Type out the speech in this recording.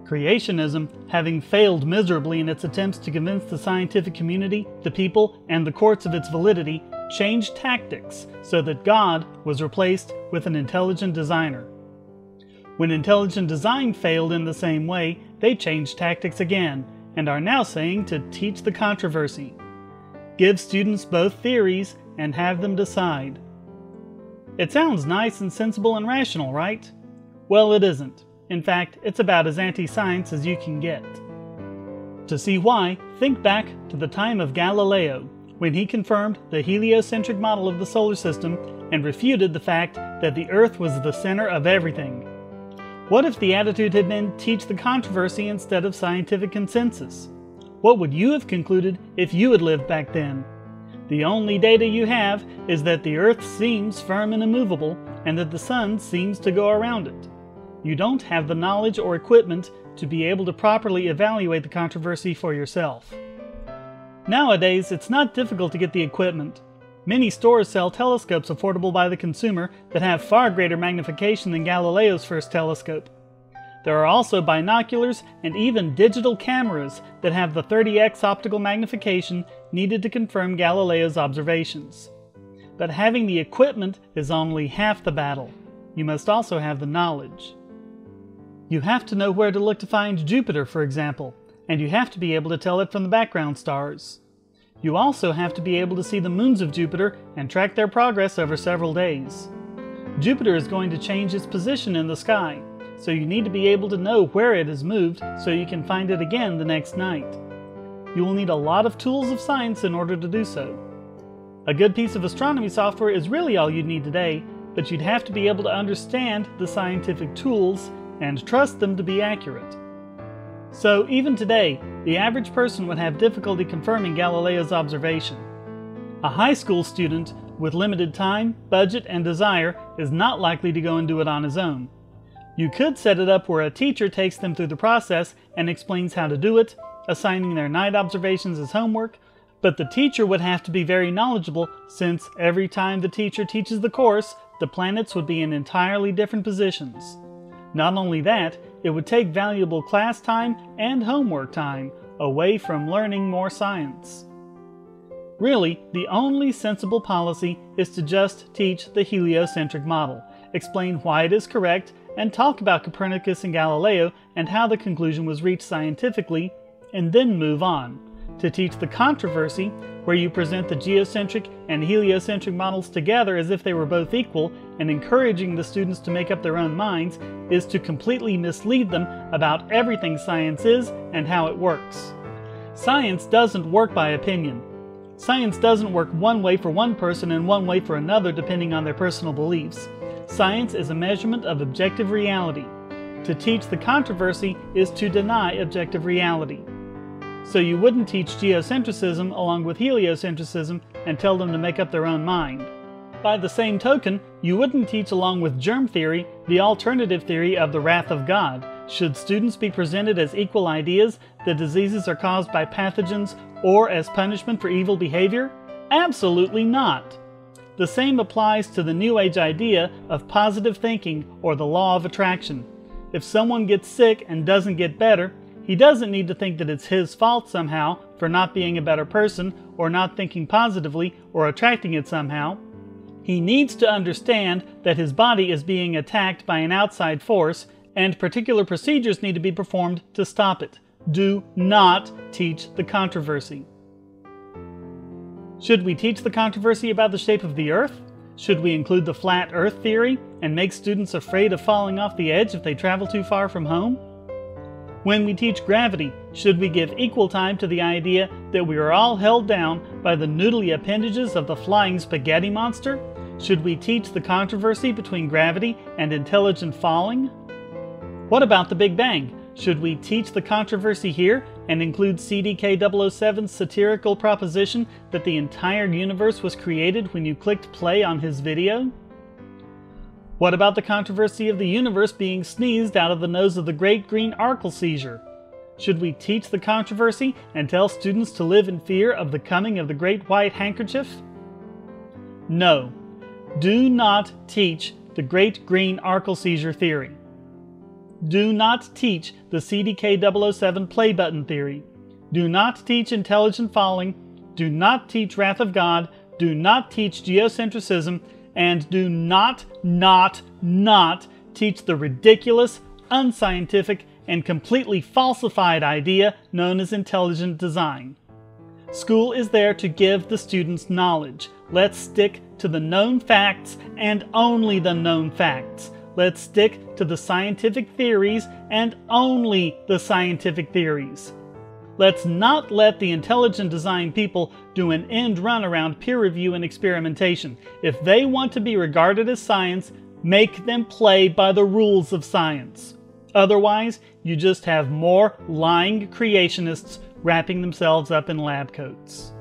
Creationism, having failed miserably in its attempts to convince the scientific community, the people, and the courts of its validity, changed tactics so that God was replaced with an intelligent designer. When intelligent design failed in the same way, they changed tactics again, and are now saying to teach the controversy. Give students both theories and have them decide. It sounds nice and sensible and rational, right? Well, it isn't. In fact, it's about as anti-science as you can get. To see why, think back to the time of Galileo, when he confirmed the heliocentric model of the solar system and refuted the fact that the Earth was the center of everything. What if the attitude had been teach the controversy instead of scientific consensus? What would you have concluded if you had lived back then? The only data you have is that the Earth seems firm and immovable, and that the Sun seems to go around it. You don't have the knowledge or equipment to be able to properly evaluate the controversy for yourself. Nowadays, it's not difficult to get the equipment. Many stores sell telescopes affordable by the consumer that have far greater magnification than Galileo's first telescope. There are also binoculars and even digital cameras that have the 30x optical magnification needed to confirm Galileo's observations. But having the equipment is only half the battle. You must also have the knowledge. You have to know where to look to find Jupiter, for example, and you have to be able to tell it from the background stars. You also have to be able to see the moons of Jupiter and track their progress over several days. Jupiter is going to change its position in the sky, so you need to be able to know where it has moved so you can find it again the next night. You will need a lot of tools of science in order to do so. A good piece of astronomy software is really all you need today, but you'd have to be able to understand the scientific tools and trust them to be accurate. So even today, the average person would have difficulty confirming Galileo's observation. A high school student with limited time, budget, and desire is not likely to go and do it on his own. You could set it up where a teacher takes them through the process and explains how to do it, assigning their night observations as homework, but the teacher would have to be very knowledgeable since every time the teacher teaches the course, the planets would be in entirely different positions. Not only that, it would take valuable class time and homework time away from learning more science. Really, the only sensible policy is to just teach the heliocentric model, explain why it is correct, and talk about Copernicus and Galileo and how the conclusion was reached scientifically, and then move on. To teach the controversy, where you present the geocentric and heliocentric models together as if they were both equal, and encouraging the students to make up their own minds, is to completely mislead them about everything science is and how it works. Science doesn't work by opinion. Science doesn't work one way for one person and one way for another depending on their personal beliefs. Science is a measurement of objective reality. To teach the controversy is to deny objective reality. So you wouldn't teach geocentrism along with heliocentrism and tell them to make up their own mind. By the same token, you wouldn't teach along with germ theory the alternative theory of the wrath of God. Should students be presented as equal ideas that diseases are caused by pathogens or as punishment for evil behavior? Absolutely not. The same applies to the New Age idea of positive thinking or the law of attraction. If someone gets sick and doesn't get better, he doesn't need to think that it's his fault somehow for not being a better person or not thinking positively or attracting it somehow. He needs to understand that his body is being attacked by an outside force and particular procedures need to be performed to stop it. Do not teach the controversy. Should we teach the controversy about the shape of the Earth? Should we include the flat Earth theory and make students afraid of falling off the edge if they travel too far from home? When we teach gravity, should we give equal time to the idea that we are all held down by the noodly appendages of the flying spaghetti monster? Should we teach the controversy between gravity and intelligent falling? What about the Big Bang? Should we teach the controversy here and include CDK007's satirical proposition that the entire universe was created when you clicked play on his video? What about the controversy of the universe being sneezed out of the nose of the Great Green Arkle Seizure? Should we teach the controversy and tell students to live in fear of the coming of the Great White Handkerchief? No. Do not teach the Great Green Arkle Seizure theory. Do not teach the CDK007 play button theory. Do not teach intelligent falling. Do not teach wrath of God. Do not teach geocentrism. And do not teach the ridiculous, unscientific, and completely falsified idea known as intelligent design. School is there to give the students knowledge. Let's stick to the known facts and only the known facts. Let's stick to the scientific theories and only the scientific theories. Let's not let the intelligent design people do an end run around peer review and experimentation. If they want to be regarded as science, make them play by the rules of science. Otherwise, you just have more lying creationists wrapping themselves up in lab coats.